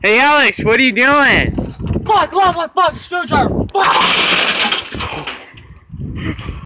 Hey Alex, what are you doing? Fuck, lost my fucking screwdriver. Fuck.